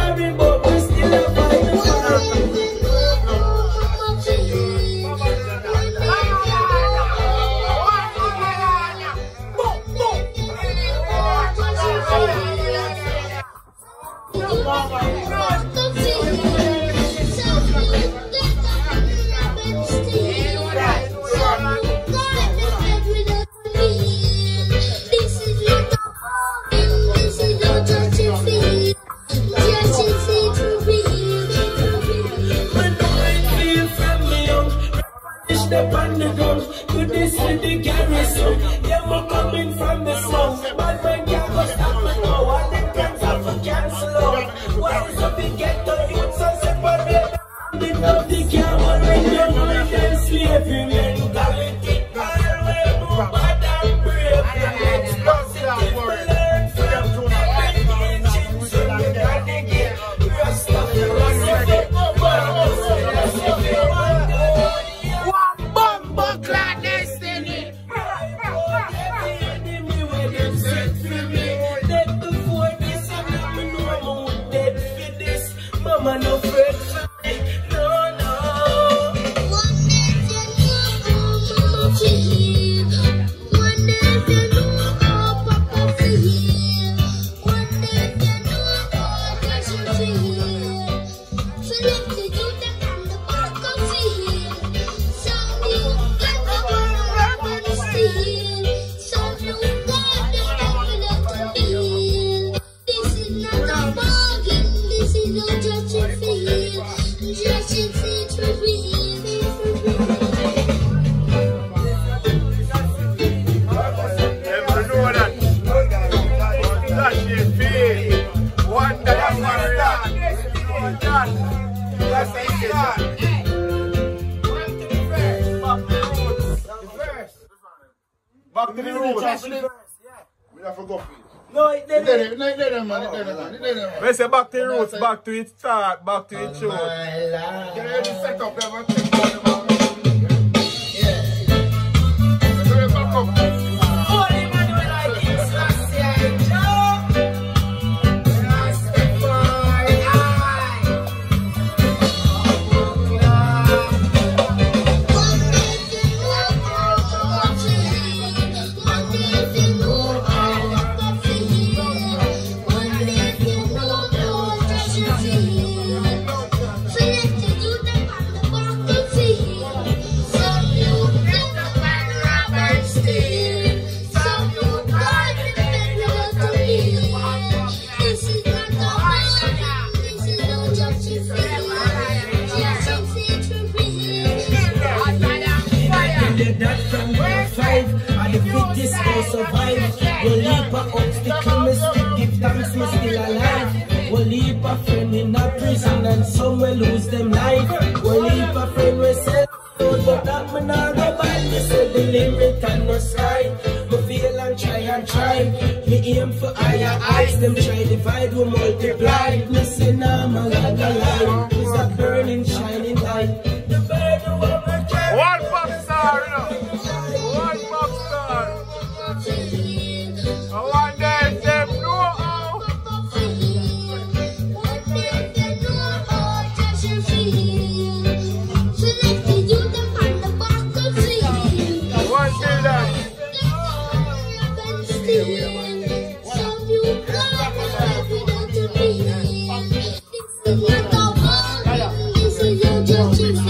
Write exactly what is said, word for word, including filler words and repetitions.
married, but we still a fight the fight. Step on the ground, to this with the garrison. Yeah, we're coming from the south. But when you go stop me now, all the plans are for cancel out. Why is up in ghetto youths and separate? The love the camera when you're going and slavery mentality. All way more bad and brave. It's positive to learn from. The engines in the renegade. Rasta for Rasta. Mama no afraid for me, no, no. One day you know Mama for here. One day you know Papa for here. One day you know Jahshii for here. So let the youth and the back of here. Some you got the world and steal. Some you got the devil to feel. This is not a bargain. This is no Jahshii for you. Jahshii for you. Never know that. Jahshii for you. One day I'm married. That's it. Back to the roots. Back to the roots. We have to go for it. No, it didn't. It didn't, it didn't, man. It didn't, man. It didn't, man. We say back to the roots, back to its start, back to its show. Can you set up there, man? Yeah. We're going back up. Holy man, when I think last year, Joe. Last year, that from grade five, and the fittest will survive. We'll leap a obstacle, me still give thanks, me still alive. We'll leap a friend in a prison, and some will lose them life. We'll leap a friend we sell, but that me not go back. Me say the limit and no sky. Me feel and try and try. Me aim for higher heights, them try divide, we multiply. Me say nah, man, I got lie. It's a burning, shining light. The bird who ever can. One pop star, you know. One pop star. I want them to know how. One day that. This is your Jahshii.